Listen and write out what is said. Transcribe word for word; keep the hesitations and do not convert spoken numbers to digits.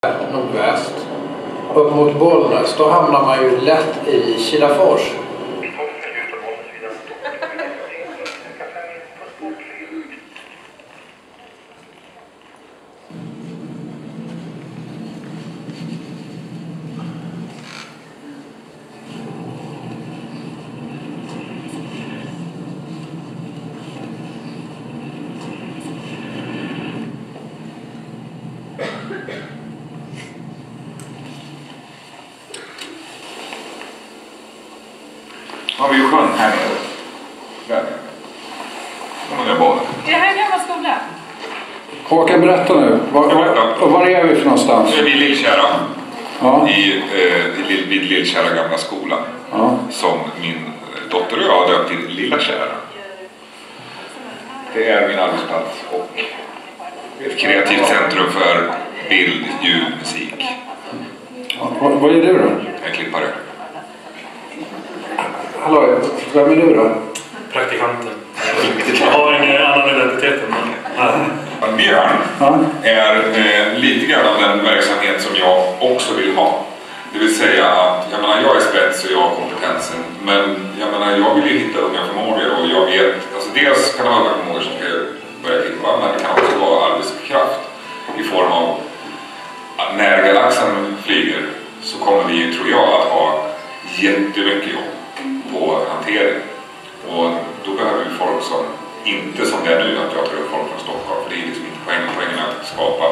nordväst. Upp mot Bollnäs, då hamnar man ju lätt i Kilafors. Har vi ju sjön här nere. Där. Den där baden. Är det här gamla skolan? Håkan, berätta nu. Var, var, var är vi för någonstans? Nu är vi i Lillkära. Ja. I, eh, i, vid Lillkära gamla skola. Ja. Som min dotter och jag har döpt till Lilla Kära. Det är min arbetsplats och ett kreativt centrum för bild, ljud, musik. Ja, vad, vad är du då? Jag är klippare. Hallå, vem är du då? Praktikanten. Jag har en annan identitet än ja. Björn ja. är eh, lite grann av den verksamhet som jag också vill ha. Det vill säga att jag, menar, jag är spets och jag har kompetensen. Men jag, menar, jag vill ju hitta unga förmågor och jag vet, alltså dels kan det vara unga förmågor som ska börja klippa, men det kan också vara arbetskraft i form av att när galaxen flyger så kommer vi, tror jag, att ha jättemycket jobb på hantering. Och då behöver vi folk som, inte som det är nu att jag tar upp folk från Stockholm, för det är liksom inte poängen, poängen att skapa